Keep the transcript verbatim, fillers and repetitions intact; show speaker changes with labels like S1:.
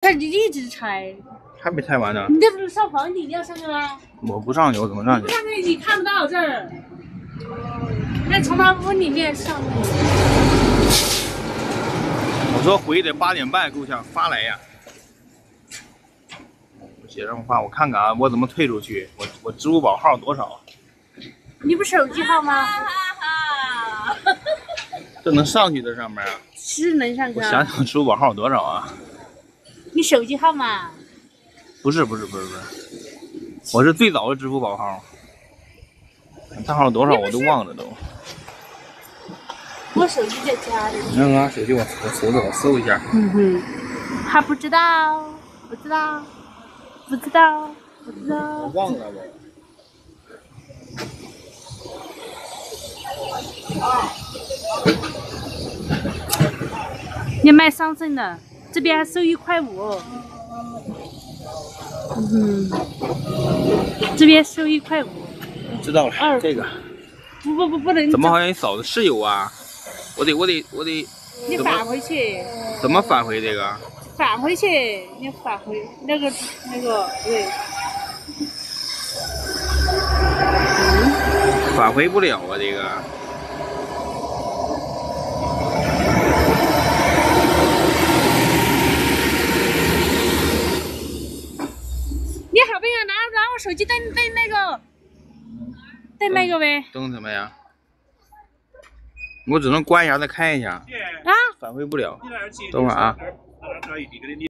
S1: 这你一直拆，
S2: 还没拆完呢。
S1: 你这不是上房顶，你要上去吗？
S2: 我不上去，我怎么上去？
S1: 不上去你看不到这儿。那从他屋里面上去。
S2: 我说回得八点半给我想发来呀。我写上话，我看看啊，我怎么退出去？我我支付宝号多少？
S1: 你不手机号吗？
S2: 这能上去这上面啊？
S1: 是能上去。
S2: 我想想支付宝号多少啊？
S1: 你手机号码？
S2: 不是不是不是不是，我是最早的支付宝号。账号多少我都忘了都。
S1: 我手机在家里。
S2: 你看看手机我我搜着我搜一下。
S1: 嗯哼，还不知道，不知道，不知道，不知道。
S2: 我忘了我。
S1: 你买桑葚的，这边还收一块五。嗯哼，这边收一块五。
S2: 知道了，
S1: 二
S2: 这个。
S1: 不不不不能。
S2: 怎么好像你嫂子是有啊？我得我得我得。
S1: 你返回去。
S2: 怎么返回这个？
S1: 返回去，你返回那个那个对。
S2: 嗯。返回不了啊，这个。
S1: 你好朋友拿拿我手机登登那个，登那个呗。
S2: 登什么呀？我只能关一下再开一下。
S1: 啊？
S2: 返回不了。等会儿啊。